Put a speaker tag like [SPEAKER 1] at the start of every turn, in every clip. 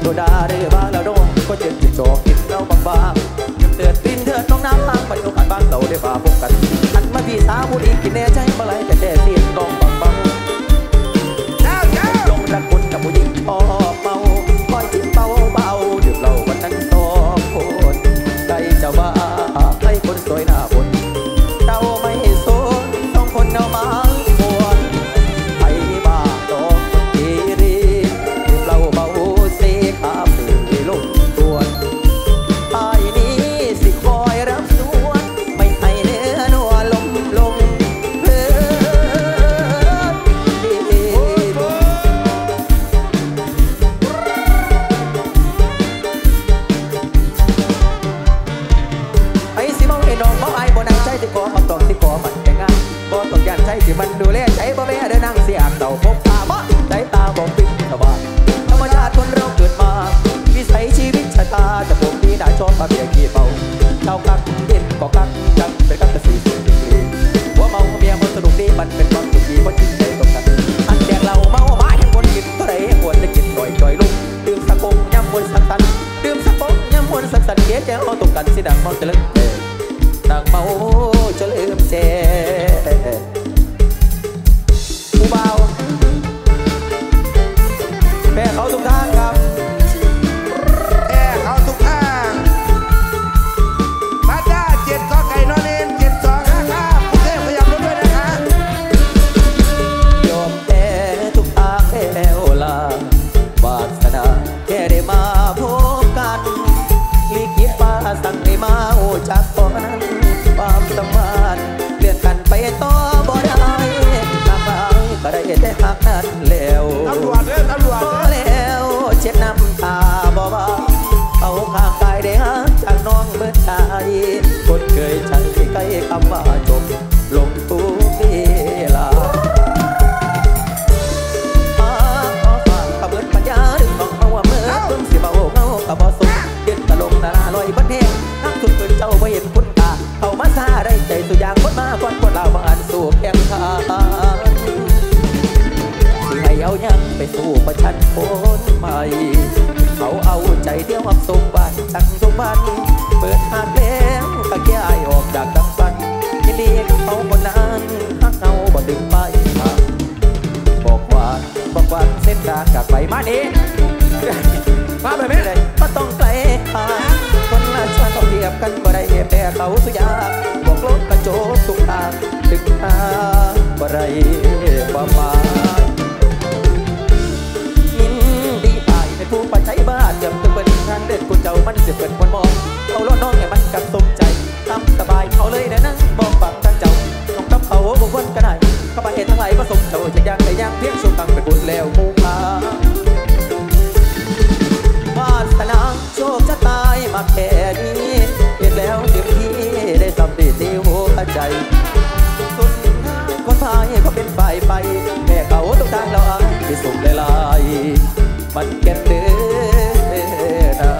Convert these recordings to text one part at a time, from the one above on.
[SPEAKER 1] ดาหรือบางแล้วโดนก็เจ็บจิตโจกินเราบางๆเตือนดินเถิดน้องน้ำล้างไปโอกาสบางเราได้มาพบกันอันมาพี่สาวผู้ดีกินแน่ใจเมื่อไรแต่เสียงลองบางๆลงรักคุณกับผู้หญิงพอเมาคอยจิ้มเบาเบาดื่มเหล้าวันนั้นสองคนใครจะว่าใครคนสวยหน้าบนเดาไม่สนสองคนเอามาปวดไอ้บ้าดอกกีรีดื่มเหล้าเบาเสขาฝืนลงตัวไอ้นี้สิคอยรับสวนไม่ให้เนื้อนัวลมลงเพลินไอ้สิมองไอ้น้องบอกไอ้บ่นั่งใจที่ขอคำตอบที่ขอมันแค่ง่ายบ่ต้องยันใจที่มันดูแลใจบ่แม่เดินนั่งเสียงเต่าพบตาบ่ใจตาบ่ปิดสบายธรรมชาติคนเราเกิดมาวิสัยชีวิตชะตาจะผมดีน่าชอบมาเบียขี้เมาเช้ากักเย็นก็กักจังเป็นกักกระสีสุดดีหัวเมาเมียมันสนุกดีมันเป็นความสุขดีเพราะจิตใจตรงกันอันแดกเราเมาหมาเห็นคนกินเท่าไรควรจะกินจ่อยลุกดื่มสักกงย่ำวนสักตันดื่มสักกงย่ำวนสักตันเดี๋ยวจะเอาตกกันสิดังเมาจะเลิกดังเมาจะลืมเจผู้เบาแม่เขาทุกทางครับ
[SPEAKER 2] แค่เขาทุกทางมาจ้า7 กไก่นอนเอ็น725กรุงเทพขยับรถด้วยนะคะ
[SPEAKER 1] ยอมแพ้ทุกทางแล้วล่ะวาสนาแค่ได้มาพบกันลิขิตฟ้าสั่งให้มาโอ้จากตอนนั้นความสัมพันธ์เลื่อนกันไปต่อบ่ได้ทำไมก็ได้แต่หักนั้นแล้ว
[SPEAKER 2] ตำรวจ
[SPEAKER 1] แล้วเช็ดน้ำตาบ่บ่เอาข้างกายได้หักจากน้องเมื่อใจคนเคยใช้ใกล้คำว่าจบลงทุกเวลาขบวนปัญญาดึงของเอาว่าเมื่อเพิ่งสิเบาเงากับบ่สุขเย็นตะลงตาลอยบันเทงนักสุดปืนเจ้าไม่เห็นคุณตาเอามาซาได้ใจสุดอย่างคนมาก่อนคนเราบางอันสู่แข่งขันให้เอายังไปสู่ประชันคนใหม่เขาเอาใจเดียวอับสมบัติจังสมบัติเปิดหาดแล้วตะเกียออกจากดังฟันยินดีกับเขาคนนั้นฮักเอาบ่ดึงไปบอกว่าเส้นทางจากไปมาดีมาแบบนี้เลยก็ต้องไกลคนละชาติเทียบกันบ่ได้แต่เขาสุยาบอกลบกระโจกทุกทางถึงทางบ่ได้ประมาณผู้ปัจจัยบ้านเดิมจะเป็นทางเด็ดคุณเจ้ามันจะเป็นคนมองเอาล้อน้องให้มันกับสมใจทำสบายเขาเลยนะนั่งบอกฝักทางเจ้าต้องทับเขาบุคคลก็ได้เข้าไปเห็นทั้งหลายผสมเจ้าจะยังแต่ยังเพียงสุขตังเป็นบุญแล้วมูพาวาสนาโชคจะตายมาแค่นี้เห็นแล้วเต็มที่ได้สำเร็จในหัวใจสุดท้ายคนพายก็เป็นฝ่ายไปแม่เขาต้องทางเราที่สุขลายมันแก่เด้อนะ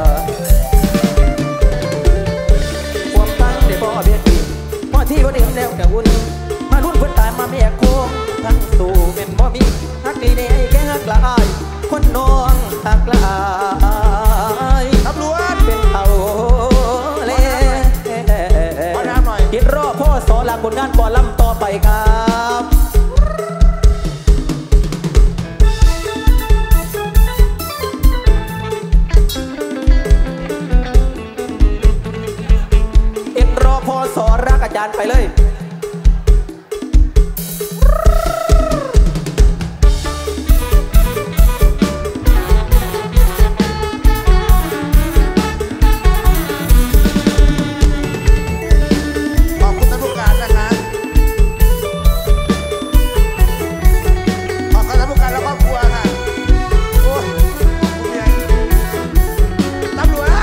[SPEAKER 1] ความตั้งได้บ่เบียดอีกพอที่บ่เดียมแล้วแต่วุ่นมารุ่นเพิ่นตายมาแม่โค้งทั้งสู่เป็นบ่มีฮักดีในแก่ฮักลายคนน้องฮักลาย
[SPEAKER 2] ตำรวจ
[SPEAKER 1] เป็นเท่าเล่คิดรอบพ่อสอนหลักผลงานบ่ลำต่อไปครับพอสอนรักอาจารย์ไปเลย
[SPEAKER 2] ขอบคุณท่านผู้การนะคะขอบคุณท่านผู้การและครอบครัวค่ะโอ้ตำรวจ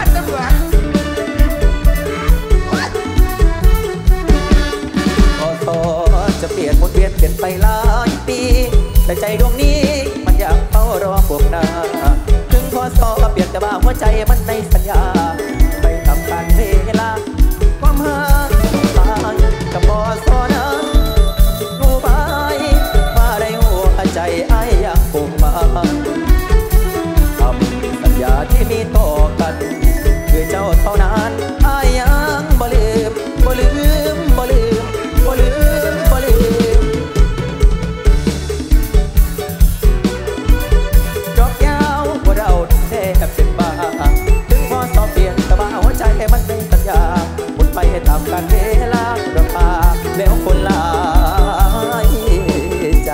[SPEAKER 1] จะเปลี่ยนหมุนเวียนเปลี่ยนไปหลายปีแต่ใจดวงนี้มันอยากเฝ้ารอพวกหน้าถึงพอสอเปลี่ยนแต่ว่าหัวใจมันในสัญญาไปทำการเวลาความหาตายกับพอสอนะงูไปมาได้หัวใจไอ้ยังคงมาทำสัญญาที่กันคือเจ้าเท่านั้นอายยังบ่ลืมบ่ลืมบ่ลืมบ่ลืมบ่ลืมดอกยาวบ่เราแทบเป็นบ้าถึงพอสอบเปลี่ยนแต่ว่าหัวใจมันเป็นสัญญาหมดไปตามกันเวลาดอกฟ้าแล้วคนหลายใจ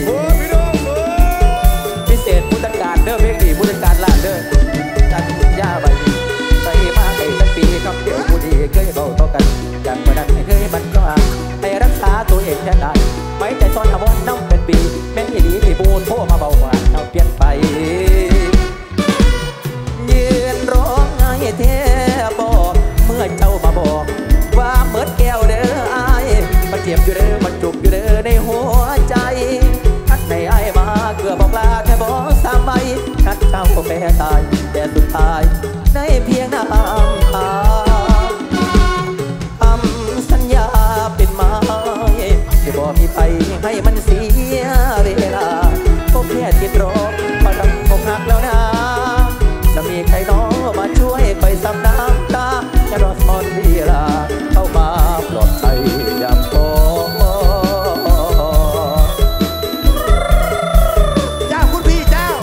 [SPEAKER 1] พิเศษผู้จัดการเด้อเพลงดีผู้จัดการลาดเด้อจันยาใบใส่มาให้สักปีครับเดี๋ยวผู้ดีเคยเบาต่อกันจากวันนั้นไม่เคยมันก็ให้รักษาตัวเองแค่ได้ไว้ใจซ่อนอาวรน้ำเป็นปีแม่นยี่ดีที่บูนโทรมาเบาหวานเอาเปลี่ยนไปยืนร้องไห้แทบบอกเมื่อเจ้ามาบอกว่าเมิดแก้วเด้ออายมันเจ็บอยู่เด้อมันจุกอยู่เด้อในหัวใจนัดในไอ้มาเกือบบอกลาแค่บอกสามใบนัดเจ้าก็แพ้ตายแต่สุดท้ายได้เพียงน้ำตาคำสัญญาเป็นไม้ที่บอกมีไปให้มันเสียเวลาก็แค่ติดรอพอดังอกหักแล้วนะจะมีใครน้องมาช่วยไปซับน้ำตาแค่รอสอนเวลาเข้ามาปลอดภัยยามพอ
[SPEAKER 2] เจ้าคุณพี่เจ้า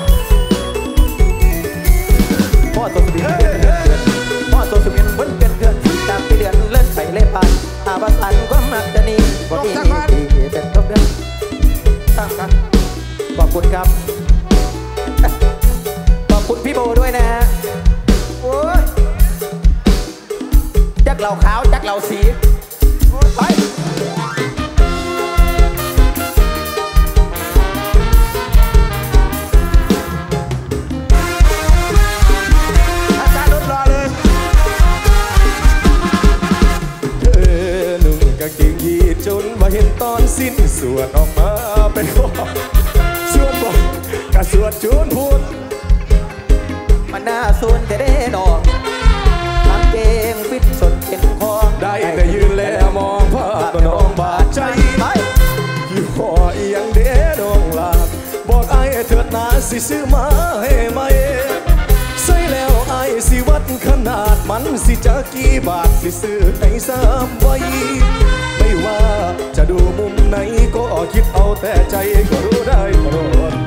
[SPEAKER 1] พ่อตัวสุบินพ่อตัวสุบินเหมือนเป็นเดือนจากปีเดือนเลื่อนไปเล่พันอาบัตันก็มักจะหนีว่ามีที่เป็นทุกเดือนตั้งกันขอบคุณครับขอบคุณพี่โบด้วยนะฮะโอ้ยจักเหล่าขาวจักเหล่าสีไป
[SPEAKER 2] อาจารย์รถรอเลย
[SPEAKER 3] หนุ่มกางเกงยีนจนมาเห็นตอนสิ้นสวดออกมาเป็นข้อสวดบอกกะสวดจูนพูด
[SPEAKER 1] มันน่าสูนแต่ได้ดอกทำเกงฟิตสดเป็นคอ
[SPEAKER 3] ได้แต่ยืนแลมองภาพก็น้องบาดใจยี่ห้อเอียงเด้น้องลาบอกไอ้เถิดนาสิซื้อมาให้ไหมใส่แล้วไอ้สิวัดขนาดมันสิจะกี่บาทสิซื้อให้ซ้ำไว้ไม่ว่าจะดูมุมไหนก็คิดเอาแต่ใจก็รู้ได้ตลอด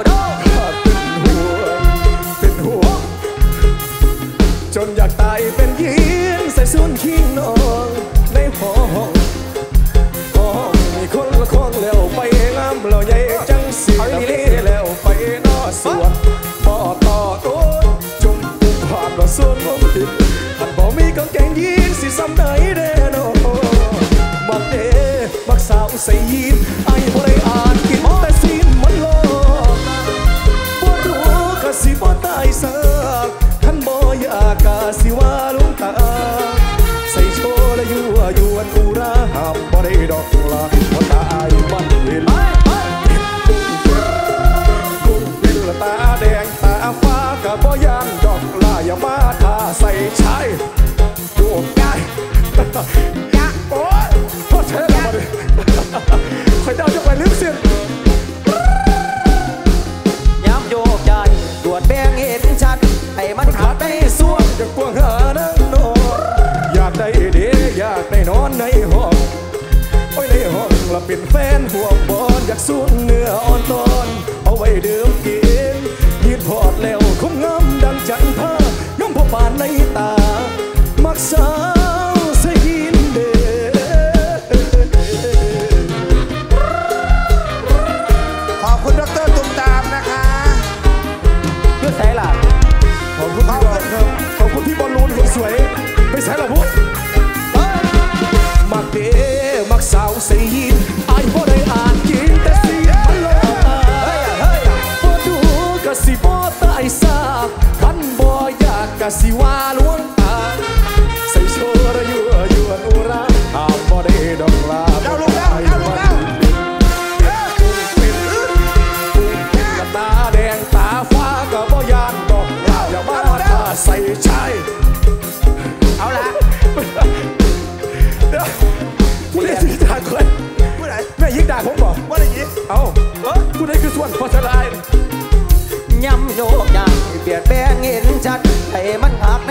[SPEAKER 3] เป็นห่วงจนอยากตายเป็นยิงใส่ส่วนขี้นอนในห้องมีคนละครแล้วไปงามเราใหญ่จังสิแล้วไปนอสวนพอต่อต้นจุ่มผ่านเราส่วนผมติดหันบอกมีกางเกงยีนสิซ้ำไหนเด้อนอบักเด้บักสาวใส่ยีนไอ้บ่ได้อ่านกินแต่ซีนมันหลอกบ่รู้กะสิบ่ตายสักท่านบ่อยากกะสิว่าลุงตาใส่โชว์และยั่วยวนอุราห้ามบ่ได้ดอกลาบ่ตายมันเห็นกุ้งเป็นละตาแดงตาฟ้ากะบ่ยานดอกลาอย่ามาท่าใส่ชายโยกได้ยะโอ้ยโคตรเท่เลยมาดิคอยเดาจะไปลืมเสียง
[SPEAKER 1] ย้ำโยกใจตรวจแบ่งเห็นชัดให้มันขาดได้ส่วน
[SPEAKER 3] อยากกวางหานั่งนอนอยากได้เดีอยากได้นอนในห้องโอ้ยในห้องละเป็นแฟนห่วงบอลอยากสูนเนื้ออ่อนตอนเอาไว้ดื่มกินยืดพอดแล้วคงงามดังจันทราย้อมพอบานในตามักสาวใส่ยินเด
[SPEAKER 2] ขอบคุณดร.ตุ้มตามนะคะ
[SPEAKER 1] เพื่อใส่ล่ะ
[SPEAKER 3] ขอบคุณพี่บอลครับขอบคุณพี่บอลลูนคนสวยไม่ใช่หรอพูดมักเดมักสาวใส่ยินไอ้บ่ได้อ่านกินแต่สิมันหลอกบ่ดูกะสิบ่ตายซากคันบ่อยากกะสิว่าลวงตาใส่โชว์ระยั่วยวนอุราห้ามบ่ได้ดอกลา
[SPEAKER 2] เจ้าลูกแล้วเจ้าลูกแล้ว
[SPEAKER 3] ละตาแดงตาฟ้าก็บ่ยานดอกลาอย่ามาท่าใส่ชาย
[SPEAKER 2] เอาละ
[SPEAKER 3] ผู้ใดสิด่าคน
[SPEAKER 2] ผู้ใด
[SPEAKER 3] แม่ยิงด่าผมบอก
[SPEAKER 2] ว่าอะไรยิง
[SPEAKER 3] เอาผู้ใดคือส่วนพอสลาย
[SPEAKER 1] ย้ำโยกย้ำเปลี่ยนแปลงเห็นชัดให้มันหัก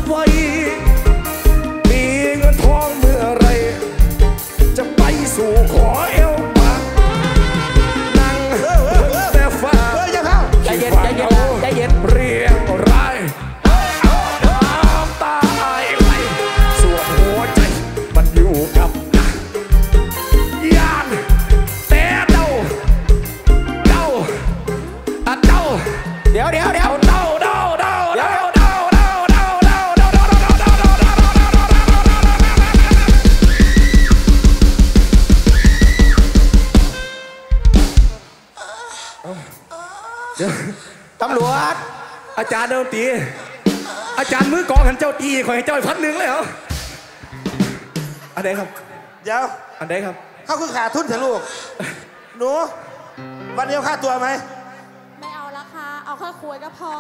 [SPEAKER 3] ไว้มีเงินทองเมื่อไรจะไปสู่ขอเอวปากนั่งแต่ฟ้า
[SPEAKER 1] ใจเย็นใจเย็นใจเย็น
[SPEAKER 3] เรียงรายน้ำตาไหลส่วนหัวใจมันอยู่กับยานแต่เดาเดี๋ยว
[SPEAKER 1] ตำรวจ
[SPEAKER 3] อาจารย์เดินตีอาจารย์มือกองหันเจ้าตีขอให้เจ้า1,100เลยเหรออันไหนครับ
[SPEAKER 2] เดี๋ยว
[SPEAKER 3] อันไหนครับ
[SPEAKER 2] เขาคือขาทุนเถอะลูกหนูวันนี้เอาค่าตัวไหม
[SPEAKER 4] ไม่เอาละค่ะเอาแค่คุยก็พอ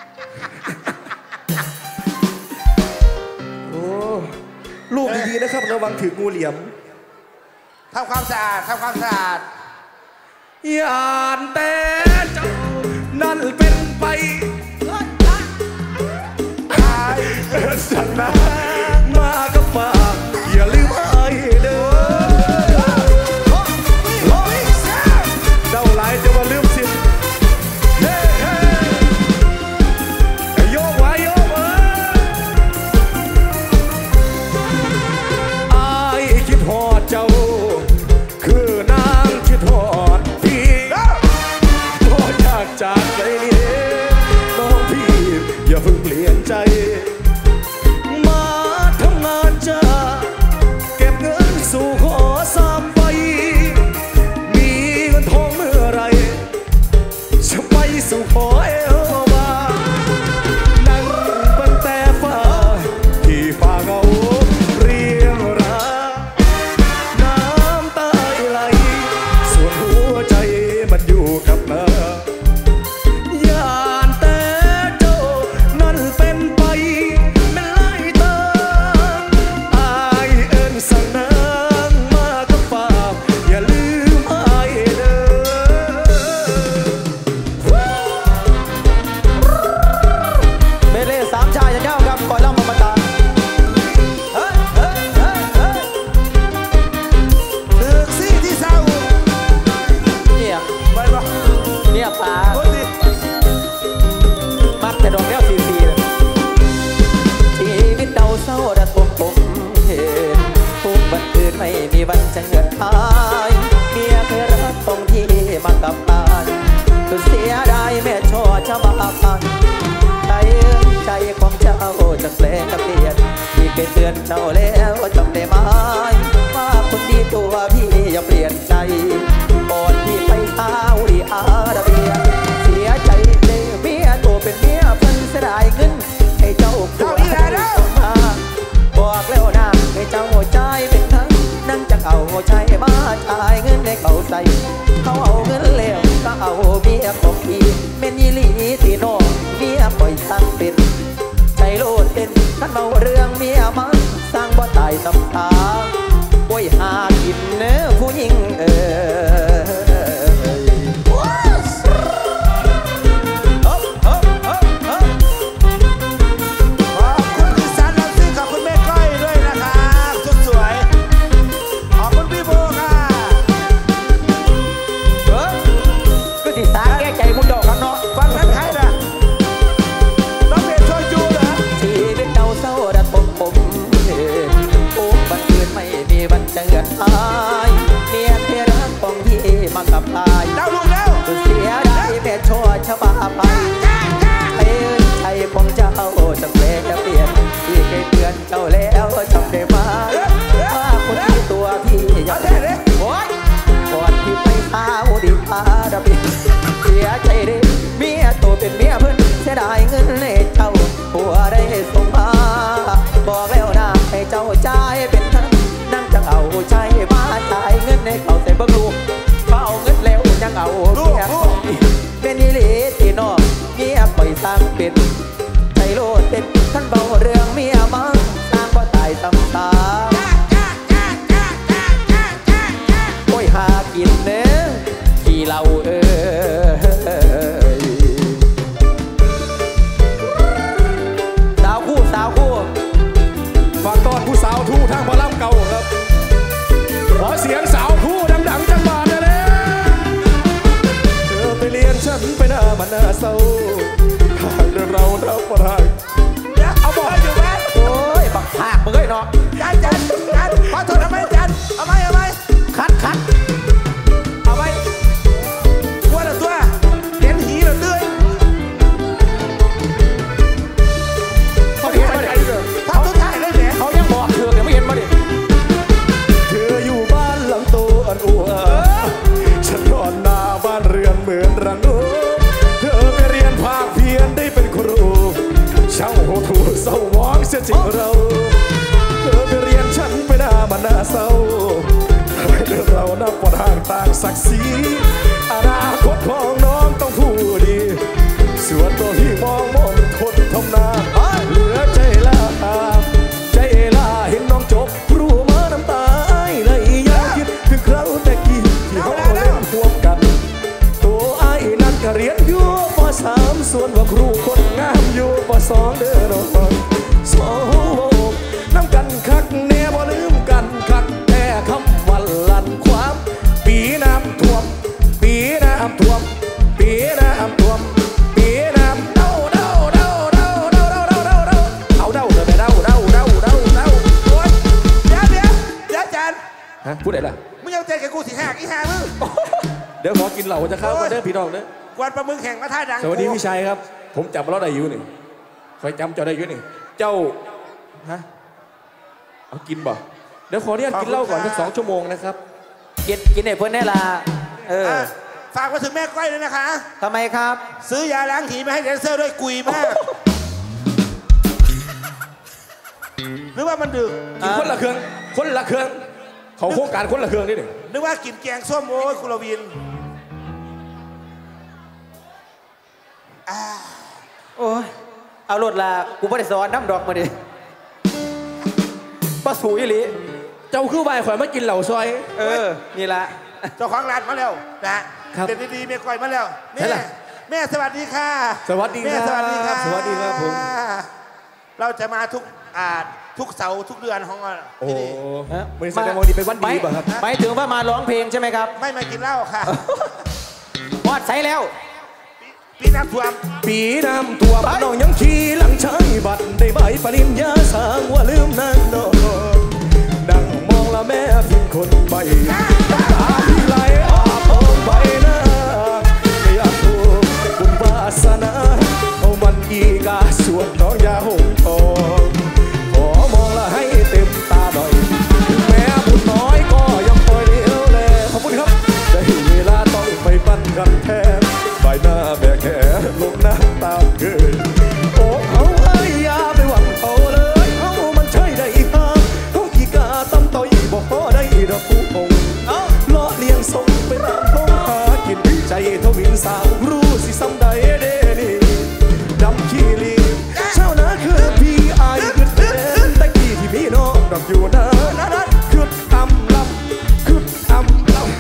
[SPEAKER 3] โอ้ลูกดีๆนะครับระวังถืองูเหลี่ยม
[SPEAKER 2] ทำความสะอาด
[SPEAKER 3] อย่านแต่เจ้านั่นเป็นไปสันนะมากับมาอย่าลืมไอ้เด้อเจ้าหลายจะมาลืมสิเฮ้โยกไว้โยกไอ้คิดหอดเจ้าคือนางคิดหอดพี่ก็อยากจากใจน้องพี่อย่าเพิ่งเปลี่ยนใจมาทำงานจะเก็บเงินสู่ขอ3 ไปมีเงินทองเมื่อไรจะไปสู่ขอเอวมานั่งบนแต่ฟ้าที่ฟ้าเงาเรียงรายน้ำตาไหลส่วนหัวใจมันอยู่กับเธอย่านแต่เจ้านั่นเป็นไปไม่ไล่ตามอายเอิ้นสั่งนางมากับฝากอย่าลืมอายเด้อ
[SPEAKER 1] เบเล่3 ชายจะเจ้าครับก่อนเล่ามาตา
[SPEAKER 2] ตึกซี่ที่เศร้า
[SPEAKER 1] เนี่ย
[SPEAKER 2] ไปวะ
[SPEAKER 1] เนี่ยป๋ามักแต่ดอกแก้วซีเลยชีวิตเราเศร้าระทมผมเห็นทุกวันอื่นไม่มีวันจะเงินหายเมียเคยรักตรงที่มากับตายคือเสียดายแม่ชอจะมาพันใจของเจ้าจะแปลงกับเปลี่ยนที่เคยเตือนเจ้าแล้วจำได้ไหมว่าคนดีตัวพี่อย่าเปลี่ยนใจก่อนที่ไปซาอุดิอาระเบียเสียใจเลยเมียตัวเป็นเมียเพิ่นเสียดายเงินให้เจ้าตัวมาบอกแล้วนะให้เจ้าใจเป็นทั้งนั่งจะเอาใจมาจ่ายเงินให้เขาใส่เขาเอาเงินแล้วก็เอาเมียของพี่เมนยี่ลีที่นอกเมียปล่อยสร้างเป็นใจโลดเต้นขันเมาเรื่องเมียมันสร้างบ่ตายตำตาป่วยหากินเนื้อผู้หญิงกับตายเสียดายแม่ชั่วชะบาไปใจของเจ้าจะเปลี่ยนจะเปลี่ยนที่เคยเตือนเจ้าแล้วจำได้ไหมว่าคนที่ตัวพี่อย่าเปลี่ยนก่อนที่ไปซาอุดิอาระเบียเสียใจดิเมียตัวเป็นเมียเพื่อนเสียดายเงินให้เจ้าผัวได้ส่งมาบอกแล้วนะให้เจ้าใจเป็นทั้งนั่งจะเอาใจมาจ่ายเงินให้เขาแต่บังลูกเอาเงินแล้วยังเอาเมียของพี่เป็นนิลิที่นอกเมียปล่อยสร้างเป็นใจโลดเต้นท่านเบาเรื่องเมียมังสร้างบ่ตายตำตาโอ้ยหากินเนื้อที่เราสาวคู่
[SPEAKER 3] หน้าเศร้าหากเดินเรานับประทานเอาบอกอยู่บ้าน
[SPEAKER 1] โอ้ยบักผากมึงเอ้ยเนาะ
[SPEAKER 2] จันขอโทษทำไมจันเอาไหม
[SPEAKER 1] คัด
[SPEAKER 2] เอาไหมตัวเห็นหีเราเลื่อย
[SPEAKER 1] เขาเห็นมาดิ
[SPEAKER 2] ทำทุกท่าเลยเนี่ย
[SPEAKER 1] เขายังบอกเถื่อนยังไม่เห็นมาดิ
[SPEAKER 3] เธออยู่บ้านหลังโตอันอ้วนฉันนอนหน้าบ้านเรือนเหมือนรังโอเธอไปเรียนภาคเพียนได้เป็นครูช่างโหดหูเศร้าหมองเสียจริงเราเธอไปเรียนฉันไปหน้ามันหน้าเศร้าให้เดินเรานับวันห่างต่างศักดิ์ศรีอนาคตของน้องต้องผู้ดีส่วนตัวที่มองทนทำนาเหลือใจละใจละเห็นน้องจบรู้มาน้ำตาเลยอยากคิดถึงคราวแต่กี้ที่เขาเล่นพวกกันตัวไอ้นั่นก็เรียนอยู่ป.3ส่วนว่าครูคนงามอยู่ป.2เด้อน้องสองน้ำกันคักแน่บ่ลืมกันคักแต่คำวันลั่นความปีน้ำท่วมปีน้ำท่วมปีน้ำท่วมปีน้ำเด้าโอ๊ย
[SPEAKER 2] เดี๋ยวจัน
[SPEAKER 3] ฮะพูดอะไรล่ะ
[SPEAKER 2] มึงยังใจกับกูสิหักอีห่ามึง
[SPEAKER 3] เดี๋ยวขอกินเหล้าจะเข้ามาเด้อพี่น้องเด้อก
[SPEAKER 2] วนปลาหมึกแข่งมาท่าดัง
[SPEAKER 3] สวัสดีพี่ชัยครับผมจำเราได้อยู่นี่คอยจำเจ้าได้อยู่นี่เจ้าฮะเอากินบ่เดี๋ยวขอเนี่ยกินเหล้าก่อนสัก2 ชั่วโมงนะครับ
[SPEAKER 1] กินไอ้เพื่อนแน่ละ
[SPEAKER 2] ฝากมาถึงแม่ก้อยเลยนะคะ
[SPEAKER 1] ทำไมครับ
[SPEAKER 2] ซื้อยาล้างหีมาให้แดนเซอร์ด้วยกุยมากหรือว่ามันดึก
[SPEAKER 3] กินคนละเครื่องเขาโครงการคนละเครื่องนี่หนึ่ง
[SPEAKER 2] นึกว่ากินแกงส้มโอ้ยกุลวิน
[SPEAKER 1] โอ้ยเอารถลากูไม่ได้สอนน้ำดอกมาดิป้าสูยี่หลี
[SPEAKER 3] เจ้าคือใบข่อยมากินเหล่าซอย
[SPEAKER 1] นี่ละ
[SPEAKER 2] เจ้าของร้านมาแล้วนะครับเด็ดดีๆแม่ก้อยมาแล้วแม่สวัสดีค่ะ
[SPEAKER 3] สวัสดีครับ
[SPEAKER 2] สวัสดีครับ
[SPEAKER 3] สวัสดีครับผม
[SPEAKER 2] เราจะมาทุกเสาร์ทุกเดือนของเราที่นี่
[SPEAKER 3] วันนี้แสดงว่าดีเป็นวันดีป่ะครับ
[SPEAKER 1] หมายถึงว่ามาร้องเพลงใช่ไหมครับ
[SPEAKER 2] ไม่มากินเหล้าค่ะ
[SPEAKER 1] วอดใส่แล้ว
[SPEAKER 2] ปีน้ำท่วม
[SPEAKER 3] น้องยังขี่หลังใช้บัตรได้ใบปริญญาสร้างว่าลืมนั่งนอนดังมองละแม่พิมคนใบตาที่ไหลอาบออกใบหน้าไม่อยากถูกบุญวาสนาเอามันอีกาส่วนน้องยาหงทองขอมองละให้เต็มตาหน่อยแม่บุญน้อยก็ยังปล่อยเลี้ยวแลขอบคุณครับได้เวลาต้องไปปั้นกันแทนใบหน้าแบกแขนลงน้ำตาเกินโอ้เขาเอ้ยอย่าไปหวังเขาเลยเขามันใช่ได้ห้ามเขาขี้กาตำต่อยบอกพอได้ดอกผู้คงล้อเลี้ยงส่งไปตามท้องหากินใจทวินสาวรู้สิซ้ำใดเดนี่ดำขี้ลีเช้านาคือพี่อายคือเต้นตะกี้ที่พี่น้องดอกอยู่นะคือทำลำคือทำลำ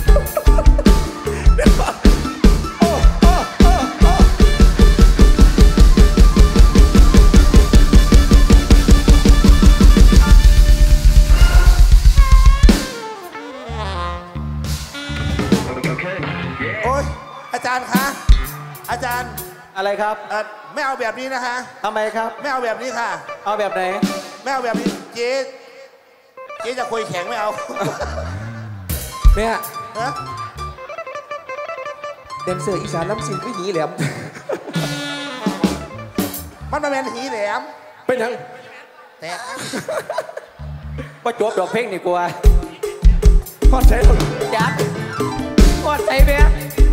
[SPEAKER 2] อาจารย์คะ อาจารย์
[SPEAKER 1] อะไรครับ
[SPEAKER 2] ไม่เอาแบบนี้นะคะ
[SPEAKER 1] ทำไมครับ
[SPEAKER 2] ไม่เอาแบบนี้ค่ะ
[SPEAKER 1] เอาแบบไหน
[SPEAKER 2] ไม่เอาแบบนี้เจ๊จะคุยแข็งไม่เอา
[SPEAKER 3] แม่
[SPEAKER 2] ฮะ
[SPEAKER 3] แดนเซอร์อีสานน้ำซิงคือหีแหลม
[SPEAKER 2] มันมาเป็นหีแหลม
[SPEAKER 3] เป็นยัง
[SPEAKER 2] แต่
[SPEAKER 1] ว่าจบดอกเพลงนี่กลัว
[SPEAKER 3] พอดใช้แล้ว
[SPEAKER 1] ยัดพอดใช้ไหม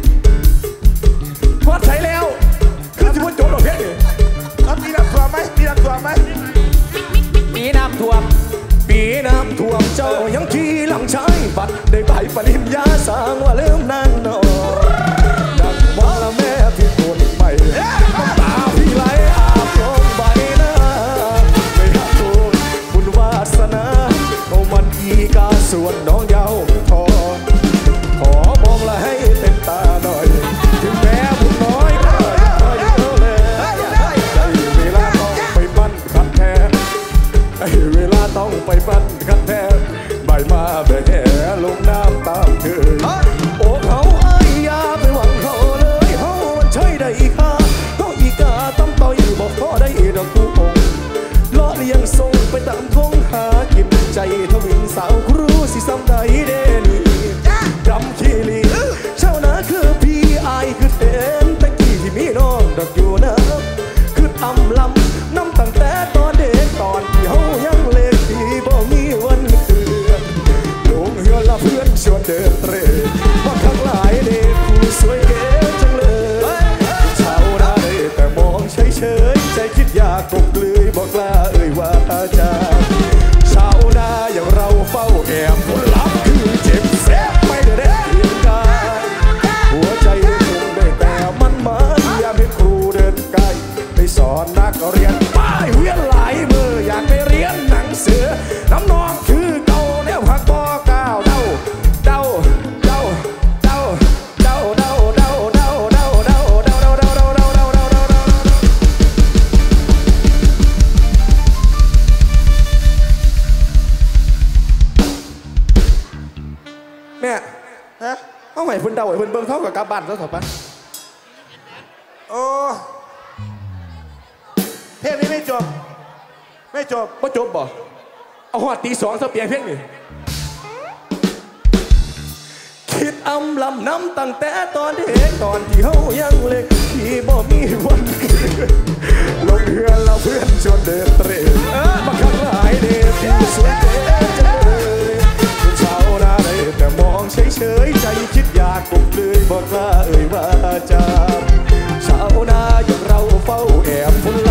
[SPEAKER 3] พอดใช้แล้วคือที่พูดจบดอกเพลงนี่
[SPEAKER 2] แล้วมีน้ำท่วมไหมมีน้ำท่วมไหม
[SPEAKER 1] ปีน้ำท่วม
[SPEAKER 3] เจ้ายังขี่หลังใช้บัตรได้ใบปริญญาสร้างว่าลืมนั่งนอนดังมองละแม่พี่คนใหม่ตาพี่ไหลอาบลงใบหน้าไม่หักถูกบุญวาสนาเอามันอีกาส่วนน้องยาวทองขอมองละให้เต็มตาหน่อยถึงแม้บุญน้อยก็ยังคอยเยอะเลยเวลาต้องไปปั้นขัดแทนเวลาต้องไปปั้นขัดแทนใบมาแบกแหลงน้ำตามเธอโอ้เขาเอ้ยอย่าไปหวังเขาเลยเขามันใช่ได้สาวครูสิซ้ำใดเดนี่ดำขี้ลีเช้านาคือพี่อายคือเห็นตะกี้ที่มีน้องดอกอยู่นะคืออำลำน้ำตั้งแต่ตอนเด็กตอนที่เฮายังเล็กที่บ่มีวันเกิดลงเฮือละเพื่อนชวนเดินเตร่ว่าข้างหลายเด็กผู้สวยเก๋จังเลยเช้านาได้แต่มองเฉยๆใจคิดอยากกบเลยบอกลาเอ่ยว่าจะชาวนาอย่างเราเฝ้าแอบผลลัพธ์คือเจ็บแสบไม่ได้เรียนการหัวใจคงได้แต่มันอยากให้ครูเดินไกลไปสอนนักเรียนป้ายเวียนหลายมืออยากไปเรียนหนังสือน้ำนองคือเก่าแนวผักบ่อก้าวเดาเดาเดาเดาเดาเดาเดาเดาเดาเดาเดาเดาเดาเดาเดาเดาเดาเดาแม่ฮะเอาใหม่เพิ่นเดาไอ้เพิ่นเบิ่งเท่ากับกลับบ้านซะเถอะปะ
[SPEAKER 2] โอ้เพลงนี้ไม่จบไม่จบ
[SPEAKER 3] บ่จบบ่เอาหอดตี2ซะเปียงเพลงนี่คิดอำลำน้ำตั้งแต่ตอนเด็กตอนที่เฮายังเล็กที่บ่มีวันเกิดลงเรือเราเพื่อนชวนเดินเตร่มาข้างหลายเด็กที่สวยเก๋จังเลยเช้านาได้แต่มองเฉยๆใจคิดอยากกบเลยบอกลาเอ่ยว่าจะเช้านาอย่างเราเฝ้าแอบ